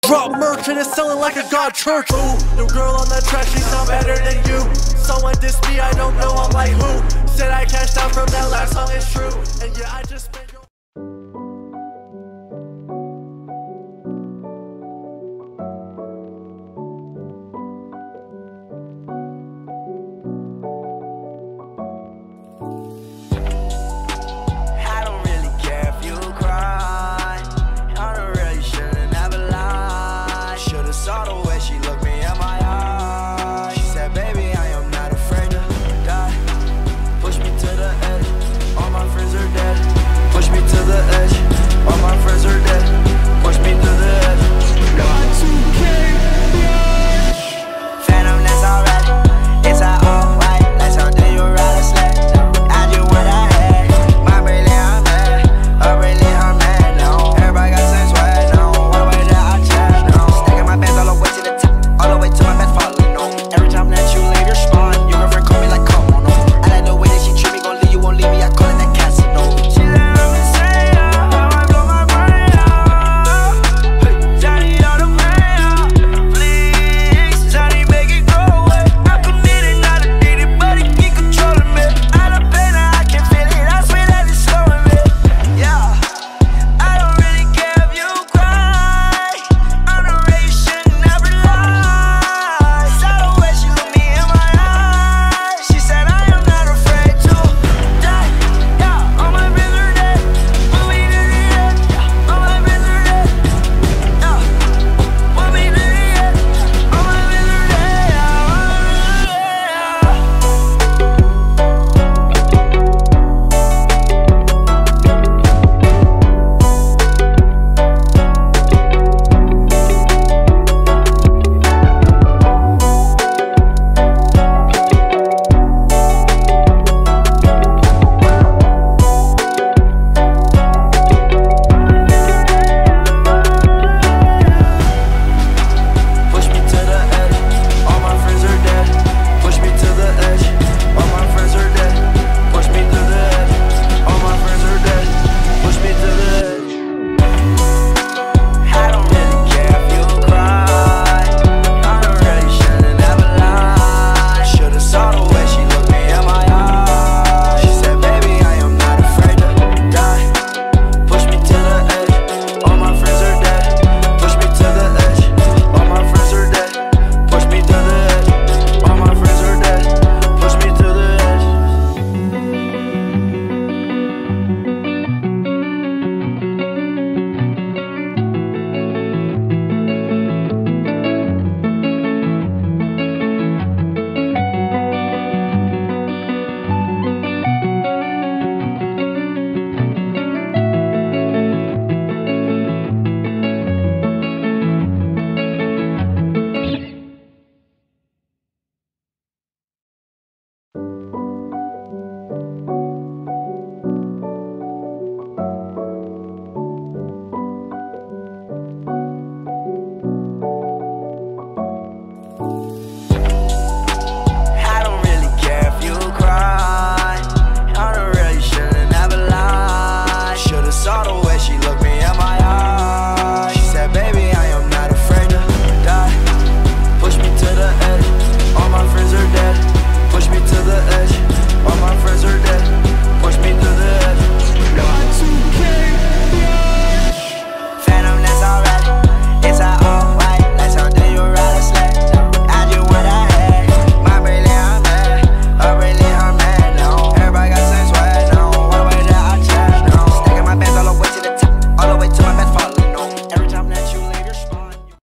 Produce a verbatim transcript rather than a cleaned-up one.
Drop merch and it's selling like a god church. Ooh, the girl on the track, she sound better than you. Someone dissed me, I don't know, I'm like who? Said I cashed out from that last song, it's true. And yeah, I just